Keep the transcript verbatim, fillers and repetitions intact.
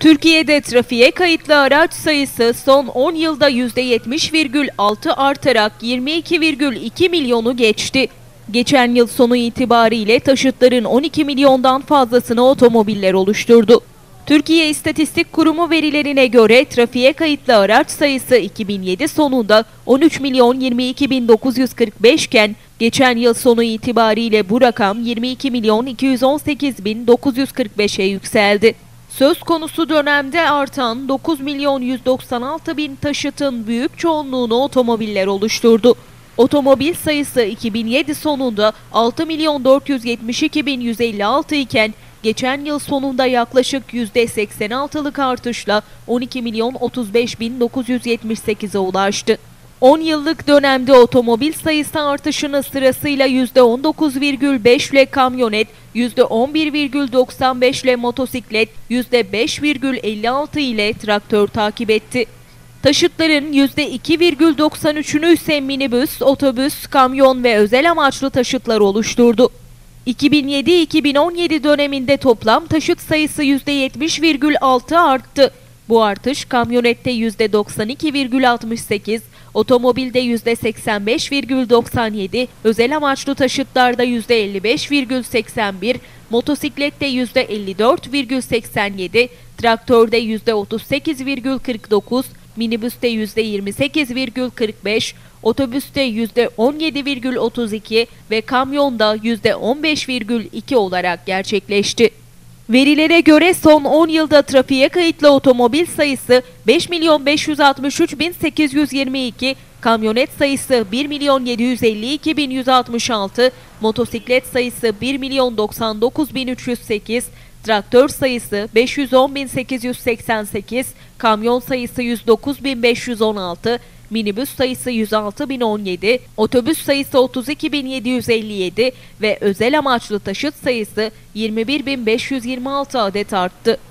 Türkiye'de trafiğe kayıtlı araç sayısı son on yılda yüzde yetmiş virgül altı artarak yirmi iki virgül iki milyonu geçti. Geçen yıl sonu itibariyle taşıtların on iki milyondan fazlasını otomobiller oluşturdu. Türkiye İstatistik Kurumu verilerine göre trafiğe kayıtlı araç sayısı iki bin yedi sonunda on üç milyon yirmi iki bin dokuz yüz kırk beş iken geçen yıl sonu itibariyle bu rakam yirmi iki milyon iki yüz on sekiz bin dokuz yüz kırk beşe yükseldi. Söz konusu dönemde artan dokuz milyon yüz doksan altı bin taşıtın büyük çoğunluğunu otomobiller oluşturdu. Otomobil sayısı iki bin yedi sonunda altı milyon dört yüz yetmiş iki bin yüz elli altı iken geçen yıl sonunda yaklaşık yüzde seksen altılık artışla on iki milyon otuz beş bin dokuz yüz yetmiş sekize ulaştı. on yıllık dönemde otomobil sayısı artışını sırasıyla yüzde on dokuz virgül beş ile kamyonet, yüzde on bir virgül doksan beş ile motosiklet, yüzde beş virgül elli altı ile traktör takip etti. Taşıtların yüzde iki virgül doksan üçünü ise minibüs, otobüs, kamyon ve özel amaçlı taşıtlar oluşturdu. iki bin yedi iki bin on yedi döneminde toplam taşıt sayısı yüzde yetmiş virgül altı arttı. Bu artış kamyonette yüzde doksan iki virgül altmış sekiz, otomobilde yüzde seksen beş virgül doksan yedi, özel amaçlı taşıtlarda yüzde elli beş virgül seksen bir, motosiklette yüzde elli dört virgül seksen yedi, traktörde yüzde otuz sekiz virgül kırk dokuz, minibüste yüzde yirmi sekiz virgül kırk beş, otobüste yüzde on yedi virgül otuz iki ve kamyonda yüzde on beş virgül iki olarak gerçekleşti. Verilere göre son on yılda trafiğe kayıtlı otomobil sayısı beş milyon beş yüz altmış üç bin sekiz yüz yirmi iki, kamyonet sayısı bir milyon yedi yüz elli iki bin yüz altmış altı, motosiklet sayısı bir milyon doksan dokuz bin üç yüz sekiz, traktör sayısı beş yüz on bin sekiz yüz seksen sekiz, kamyon sayısı yüz dokuz bin beş yüz on altı, minibüs sayısı yüz altı bin on yedi, otobüs sayısı otuz iki bin yedi yüz elli yedi ve özel amaçlı taşıt sayısı yirmi bir bin beş yüz yirmi altı adet arttı.